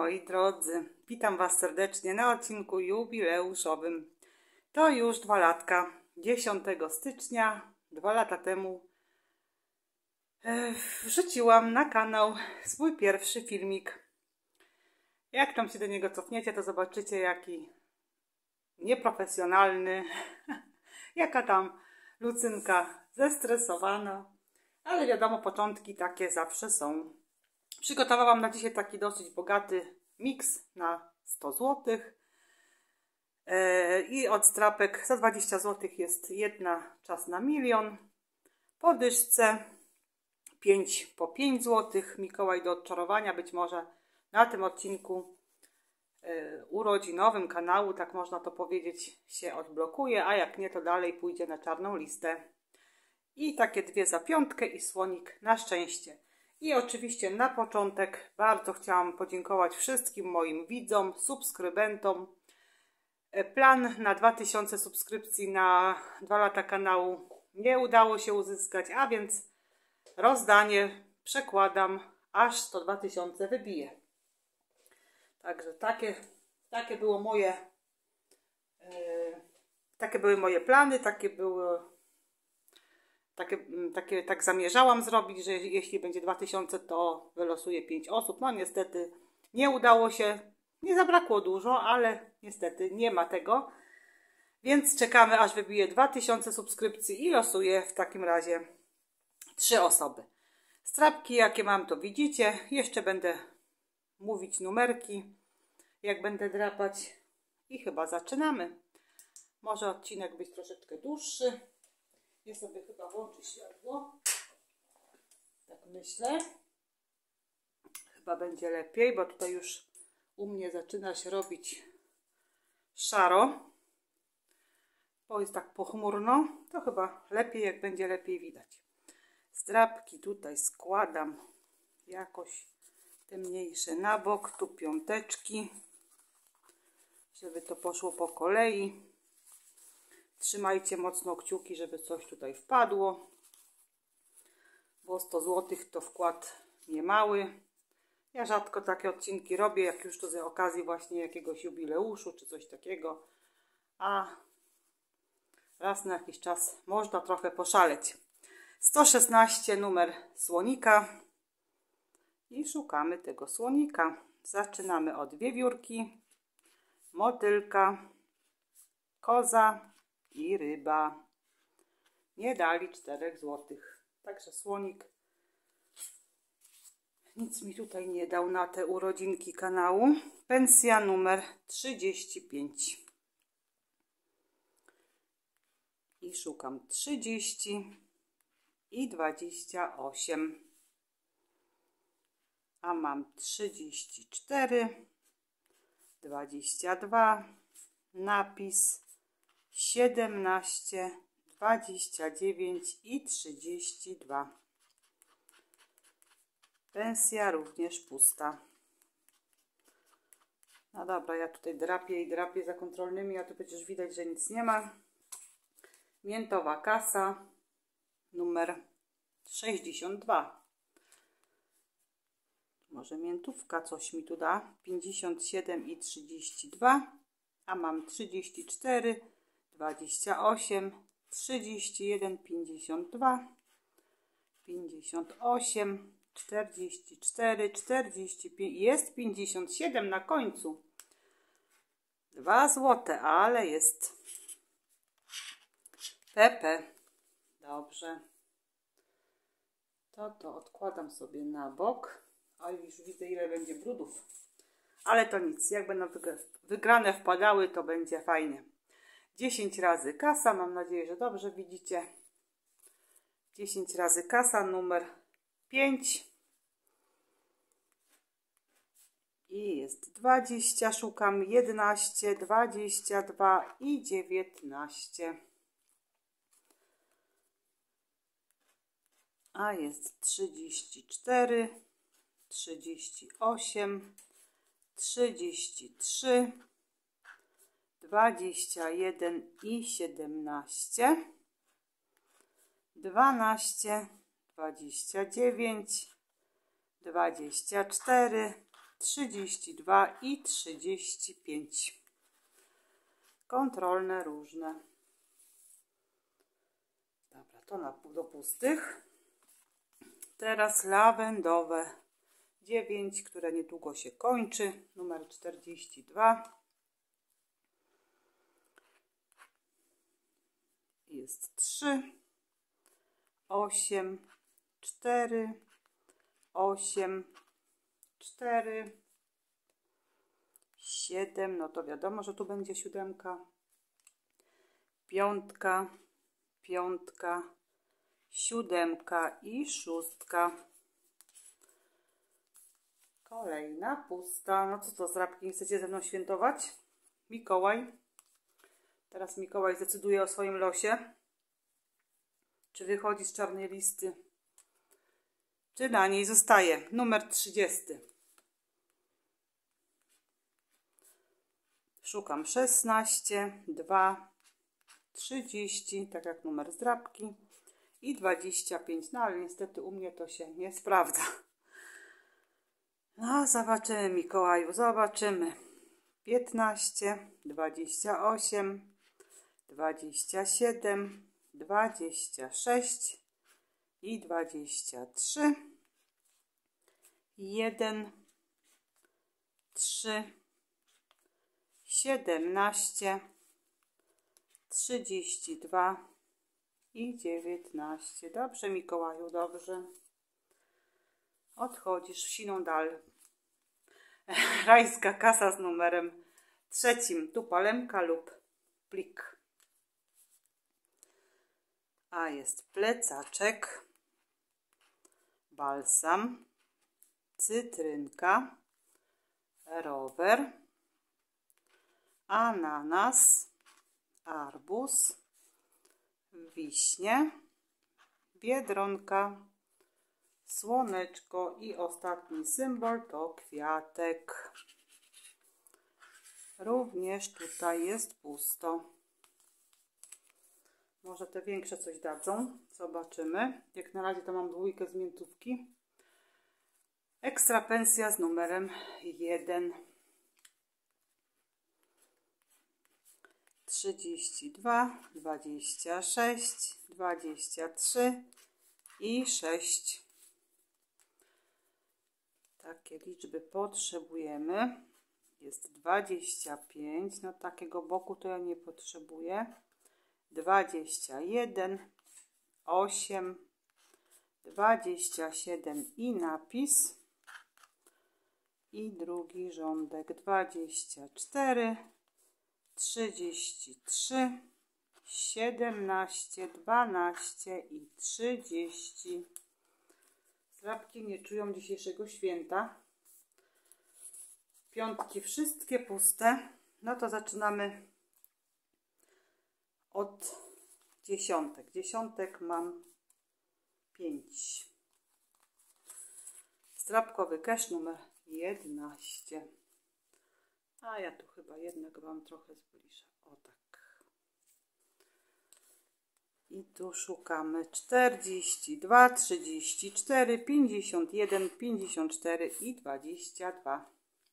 moi drodzy, witam Was serdecznie na odcinku jubileuszowym. To już 2 latka, 10 stycznia, 2 lata temu wrzuciłam na kanał swój pierwszy filmik. Jak tam się do niego cofniecie, to zobaczycie, jaki nieprofesjonalny, jaka tam Lucynka zestresowana, ale wiadomo, początki takie zawsze są. Przygotowałam na dzisiaj taki dosyć bogaty miks na 100 zł. I od strapek za 20 zł jest jedna czas na milion. Po dyszce 5 po 5 zł. Mikołaj do odczarowania. Być może na tym odcinku urodzinowym kanału, tak można to powiedzieć, się odblokuje, a jak nie, to dalej pójdzie na czarną listę. I takie 2 za piątkę i słonik na szczęście. I oczywiście na początek bardzo chciałam podziękować wszystkim moim widzom, subskrybentom. Plan na 2000 subskrypcji na 2 lata kanału nie udało się uzyskać, a więc rozdanie przekładam, aż to 2000 wybije. Także takie były moje plany, tak zamierzałam zrobić, że jeśli będzie 2000, to wylosuję 5 osób. No niestety nie udało się, nie zabrakło dużo, ale niestety nie ma tego. Więc czekamy, aż wybije 2000 subskrypcji i losuję w takim razie 3 osoby. Strapki jakie mam, to widzicie. Jeszcze będę mówić numerki, jak będę drapać. I chyba zaczynamy. Może odcinek być troszeczkę dłuższy. Ja sobie chyba włączę światło. Tak myślę. Chyba będzie lepiej, bo tutaj już u mnie zaczyna się robić szaro. Bo jest tak pochmurno. To chyba lepiej, jak będzie lepiej widać. Zdrapki tutaj składam jakoś te mniejsze na bok. Tu piąteczki. Żeby to poszło po kolei. Trzymajcie mocno kciuki, żeby coś tutaj wpadło, bo 100 zł to wkład niemały. Ja rzadko takie odcinki robię, jak już to z okazji właśnie jakiegoś jubileuszu czy coś takiego, a raz na jakiś czas można trochę poszaleć. 116 numer słonika i szukamy tego słonika. Zaczynamy od wiewiórki, motylka, koza i ryba. Nie dali 4 zł. Także słonik nic mi tutaj nie dał na te urodzinki kanału. Pensja numer 35. I szukam 30 i 28. A mam 34, 22, napis 17, 29 i 32. Pensja również pusta. No dobra, ja tutaj drapię za kontrolnymi, a tu przecież widać, że nic nie ma. Miętowa kasa numer 62. Może miętówka coś mi tu da. 57 i 32. A mam 34, 28, 31, 52, 58, 44, 45, jest 57 na końcu. 2 zł, ale jest PP. Dobrze. To odkładam sobie na bok. A już widzę, ile będzie brudów. Ale to nic, jak będą wygrane wpadały, to będzie fajnie. 10 razy kasa, mam nadzieję, że dobrze widzicie. 10 razy kasa, numer 5. I jest 20, szukam 11, 22 i 19. A jest 34, 38, 33, 21 i 17, 12, 29, 24, 32 i 35. Kontrolne różne. Dobra, to do pustych. Teraz lawendowe 9, które niedługo się kończy. Numer 42. Jest 3, 8, 4, 8, 4, 7, no to wiadomo, że tu będzie 7, 5, 5, 7 i 6. Kolejna pusta. No co to, zrabki, nie chcecie ze mną świętować? Mikołaj. Teraz Mikołaj zdecyduje o swoim losie. Czy wychodzi z czarnej listy, czy na niej zostaje. Numer 30. Szukam 16, 2, 30, tak jak numer zdrabki, i 25. No ale niestety u mnie to się nie sprawdza. No zobaczymy, Mikołaju, zobaczymy. 15, 28, 27, 26 i 23. 1, 3, 17, 32 i 19. Dobrze, Mikołaju, dobrze. Odchodzisz w siną dal. Rajska kasa z numerem 3. Tu palemka lub plik. A jest plecaczek, balsam, cytrynka, rower, ananas, arbuz, wiśnie, biedronka, słoneczko i ostatni symbol to kwiatek. Również tutaj jest pusto. Może te większe coś dadzą. Zobaczymy. Jak na razie to mam dwójkę z miętówki. Ekstra pensja z numerem 1. 32, 26, 23 i 6. Takie liczby potrzebujemy. Jest 25. No takiego boku to ja nie potrzebuję. 21, 8, 27 i napis. I drugi rządek 24, 33, 17, 12 i 30. Zrabki nie czują dzisiejszego święta. Piątki wszystkie puste. No to zaczynamy od dziesiątek. Dziesiątek mam 5. Zdrabkowy cash numer 11. A ja tu chyba jednak Wam trochę zbliżę. O tak. I tu szukamy 42, 34, 51, 54 i 22.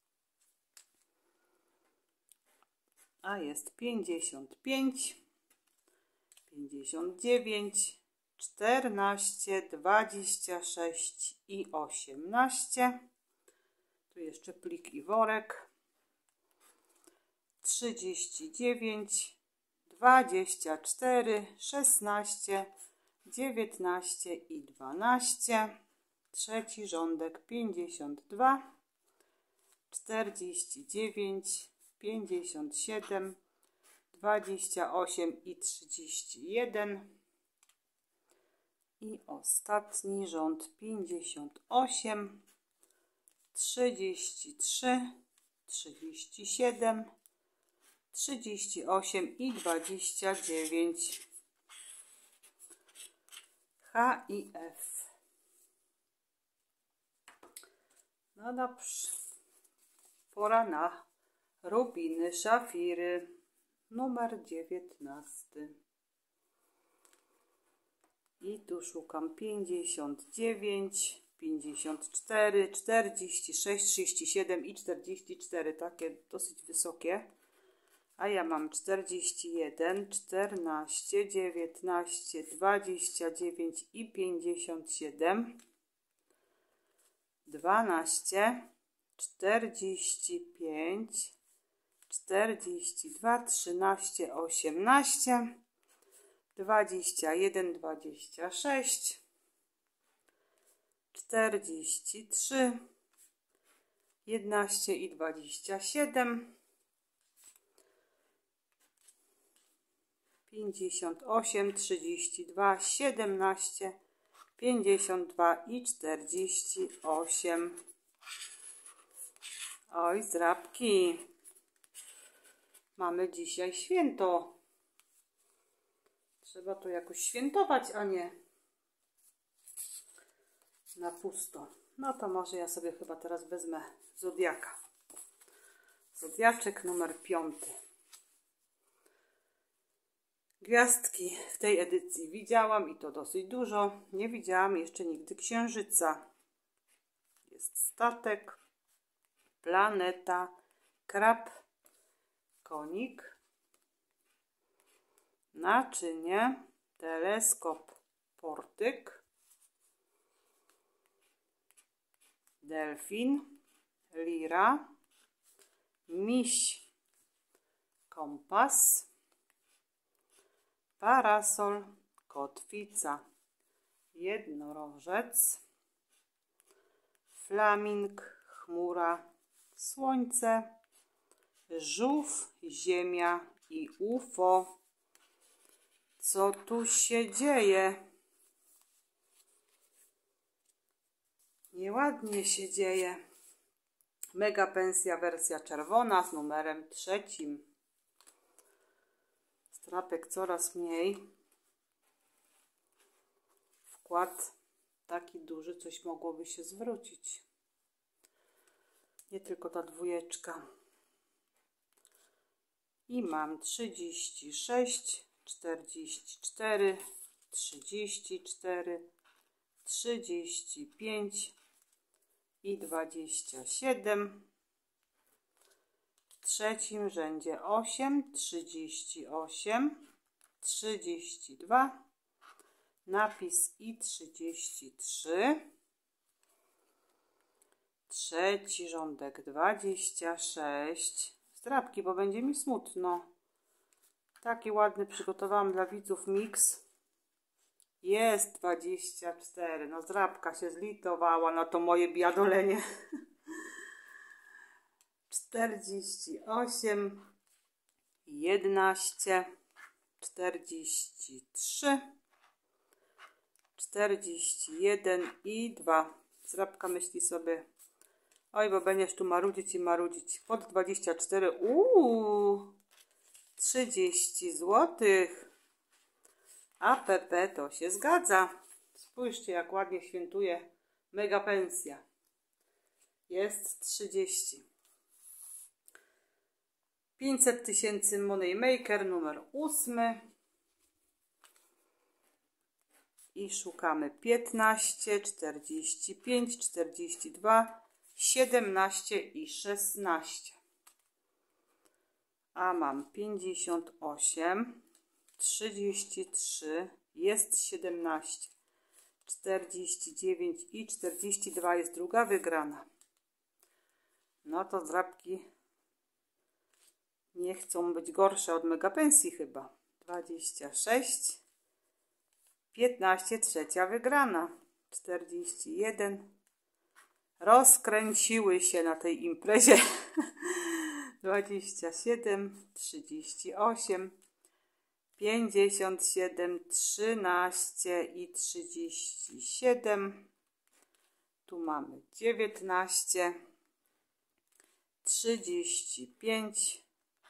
A jest 55, 59, 14, 26 i 18. Tu jeszcze plik i worek. 39, 24, 16, 19 i 12. Trzeci rządek 52, 49, 57, 28 i 31. I ostatni rząd 58, 33, 37, 38 i 29. H i F. No dobrze. Pora na rubiny, szafiry. Numer 19. I tu szukam 59, 54, 46, 37 i 44, takie dosyć wysokie. A ja mam 41, 14, 19, 29 i 57, 12, 45, 42, 13, 18, 21, 26, 43, 11 i 27, 58, 32, 17, 52 i 48. Oj, zdrabki. Mamy dzisiaj święto. Trzeba to jakoś świętować, a nie na pusto. No to może ja sobie chyba teraz wezmę zodiaka. Zodiaczek numer 5. Gwiazdki w tej edycji widziałam i to dosyć dużo. Nie widziałam jeszcze nigdy księżyca. Jest statek, planeta, krab, konik, naczynie, teleskop, portyk, delfin, lira, miś, kompas, parasol, kotwica, jednorożec, flaming, chmura, słońce, żółw, ziemia i UFO. Co tu się dzieje? Nieładnie się dzieje. Mega pensja wersja czerwona z numerem 3. Strapek coraz mniej. Wkład taki duży, coś mogłoby się zwrócić. Nie tylko ta dwójeczka. I mam 36, 44, 34, 35 i 27. W trzecim rzędzie 8, 38, 32, napis i 33. Trzeci rządek 26. Zdrabki, bo będzie mi smutno. Taki ładny przygotowałam dla widzów miks. Jest 24. No zdrabka się zlitowała na to moje biadolenie. 48, 11, 43, 41 i 2. Zdrabka myśli sobie, oj, bo będziesz tu marudzić i marudzić. Pod 24, 30 złotych. A PP to się zgadza. Spójrzcie, jak ładnie świętuje mega pensja. Jest 30. 500 tysięcy Moneymaker numer 8. I szukamy 15, 45, 42, 17 i 16. A mam 58, 33, jest 17, 49 i 42 jest druga wygrana. No to zdrabki nie chcą być gorsze od mega pensji chyba. 26, 15, trzecia wygrana. 41. Rozkręciły się na tej imprezie. 27, 38, 57, 13 i 37. Tu mamy 19, 35,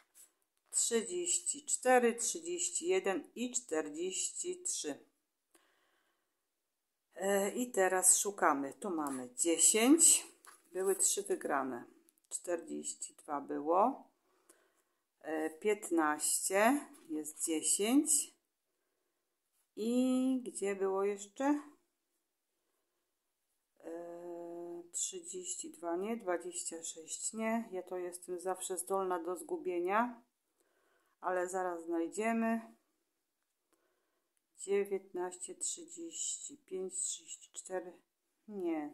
34, 31 i 43. I teraz szukamy. Tu mamy 10. Były 3 wygrane. 42 było. 15 jest 10. I gdzie było jeszcze? 32 nie, 26 nie. Ja to jestem zawsze zdolna do zgubienia, ale zaraz znajdziemy. 19, 35, 34, nie.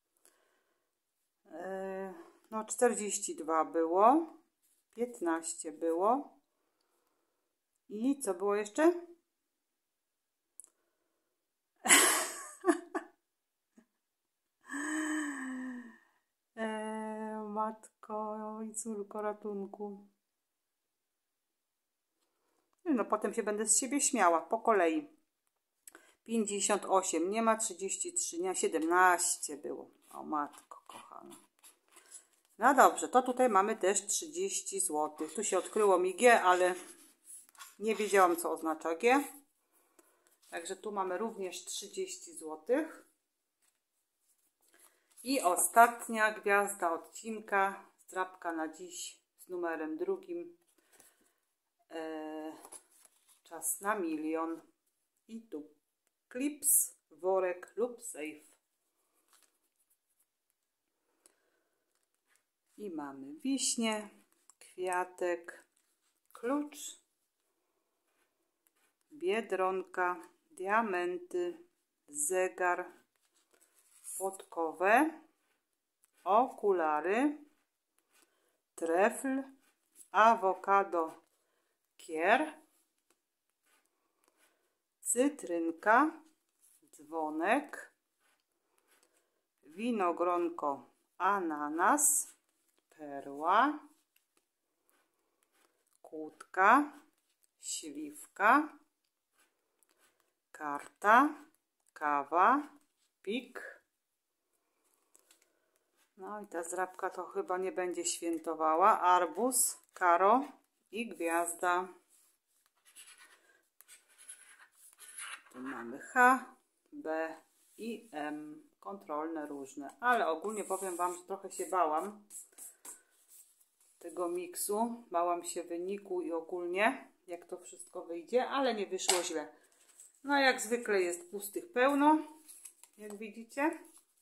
No 42 było, 15 było i co było jeszcze? Matko i córko ratunku. No potem się będę z siebie śmiała, po kolei. 58, nie ma 33, nie, 17 było. O matko kochana. No dobrze, to tutaj mamy też 30 zł. Tu się odkryło mi G, ale nie wiedziałam, co oznacza G. Także tu mamy również 30 zł. I ostatnia gwiazda odcinka, zdrabka na dziś z numerem 2. Czas na 1 000 000. I tu klips, worek lub safe. I mamy wiśnie, kwiatek, klucz, biedronka, diamenty, zegar, podkowę, okulary, trefl, awokado, kier, cytrynka, dzwonek, winogronko, ananas, perła, kłódka, śliwka, karta, kawa, pik. No i ta zdrabka to chyba nie będzie świętowała. Arbuz, karo i gwiazda. Tu mamy H, B i M. Kontrolne różne. Ale ogólnie powiem Wam, że trochę się bałam tego miksu. Bałam się wyniku i ogólnie jak to wszystko wyjdzie, ale nie wyszło źle. No jak zwykle jest pustych pełno, jak widzicie.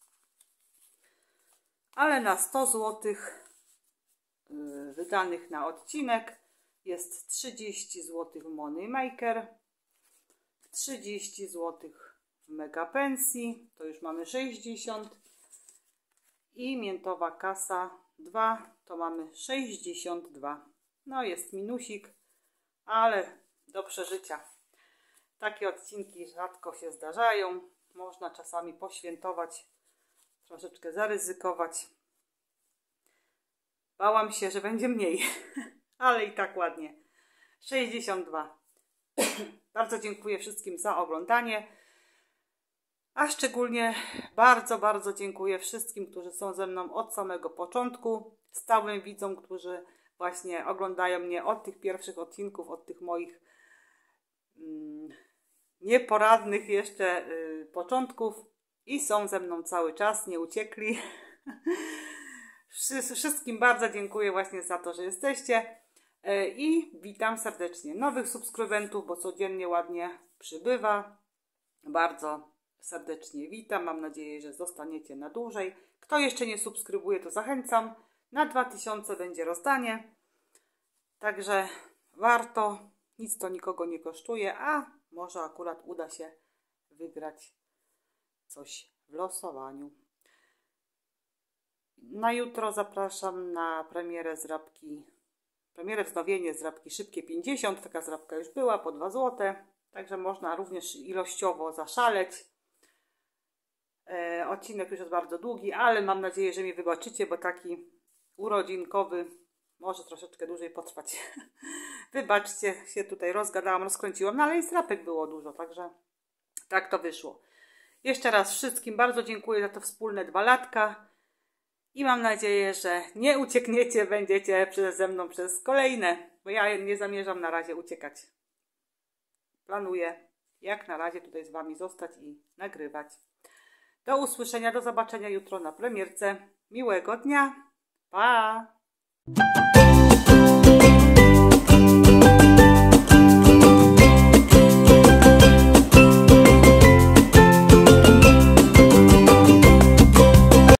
Ale na 100 zł wydanych na odcinek jest 30 zł w Money Maker, 30 zł w Mega Pensji, to już mamy 60 i miętowa kasa 2, to mamy 62. No jest minusik, ale do przeżycia. Takie odcinki rzadko się zdarzają, można czasami poświętować, troszeczkę zaryzykować. Bałam się, że będzie mniej, ale i tak ładnie. 62. Bardzo dziękuję wszystkim za oglądanie, a szczególnie bardzo, bardzo dziękuję wszystkim, którzy są ze mną od samego początku, stałym widzom, którzy właśnie oglądają mnie od tych pierwszych odcinków, od tych moich nieporadnych jeszcze początków i są ze mną cały czas, nie uciekli. Wszystkim bardzo dziękuję właśnie za to, że jesteście i witam serdecznie nowych subskrybentów, bo codziennie ładnie przybywa. Bardzo serdecznie witam, mam nadzieję, że zostaniecie na dłużej. Kto jeszcze nie subskrybuje, to zachęcam. Na 2000 będzie rozdanie, także warto, nic to nikogo nie kosztuje, a może akurat uda się wygrać coś w losowaniu. Na jutro zapraszam na premierę wznowienie zdrabki Szybkie 50. Taka zdrabka już była po 2 zł. Także można również ilościowo zaszaleć. Odcinek już jest bardzo długi, ale mam nadzieję, że mi wybaczycie, bo taki urodzinkowy może troszeczkę dłużej potrwać. Wybaczcie, się tutaj rozgadałam, rozkręciłam, no ale i zdrabek było dużo, także tak to wyszło. Jeszcze raz wszystkim bardzo dziękuję za to wspólne 2 latka. I mam nadzieję, że nie uciekniecie, będziecie ze mną przez kolejne, bo ja nie zamierzam na razie uciekać. Planuję jak na razie tutaj z Wami zostać i nagrywać. Do usłyszenia, do zobaczenia jutro na premierce. Miłego dnia. Pa!